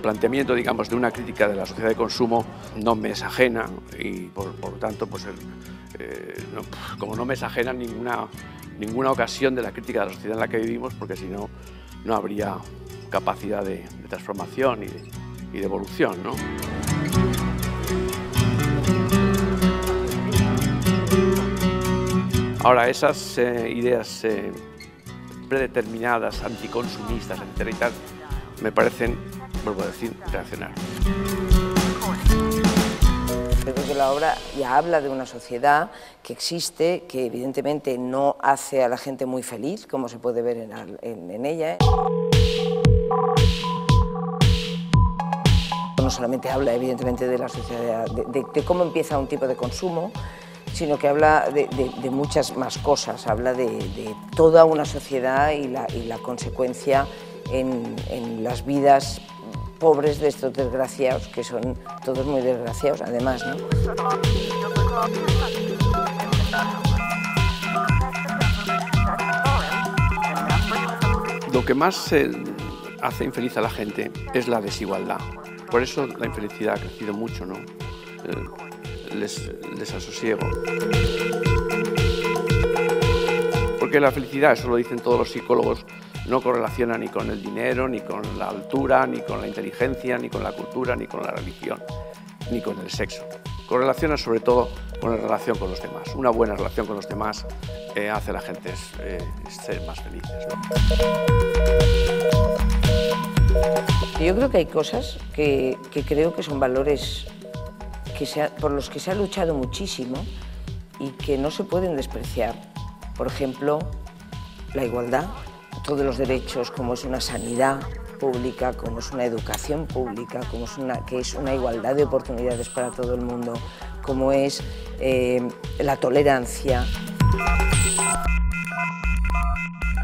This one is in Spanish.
planteamiento, digamos, de una crítica de la sociedad de consumo no me es ajena y por lo tanto, pues como no me es ajena ninguna ocasión de la crítica de la sociedad en la que vivimos, porque si no, no habría capacidad de transformación y de evolución, ¿no? Ahora, esas ideas predeterminadas, anticonsumistas, etcétera y tal, me parecen, vuelvo a decir, reaccionarias. Creo que la obra ya habla de una sociedad que existe, que evidentemente no hace a la gente muy feliz, como se puede ver en ella. No solamente habla evidentemente de la sociedad, de cómo empieza un tipo de consumo, sino que habla de muchas más cosas, habla de toda una sociedad y la consecuencia en las vidas pobres de estos desgraciados, que son todos muy desgraciados además, ¿no? Lo que más hace infeliz a la gente es la desigualdad. Por eso la infelicidad ha crecido mucho, ¿no? El desasosiego. Porque la felicidad, eso lo dicen todos los psicólogos, no correlaciona ni con el dinero, ni con la altura, ni con la inteligencia, ni con la cultura, ni con la religión, ni con el sexo. Correlaciona sobre todo con la relación con los demás. Una buena relación con los demás hace a la gente ser más felices, ¿no? Yo creo que hay cosas que creo que son valores por los que se ha luchado muchísimo y que no se pueden despreciar. Por ejemplo, la igualdad, todos los derechos, como es una sanidad pública, como es una educación pública, que es una igualdad de oportunidades para todo el mundo, como es la tolerancia.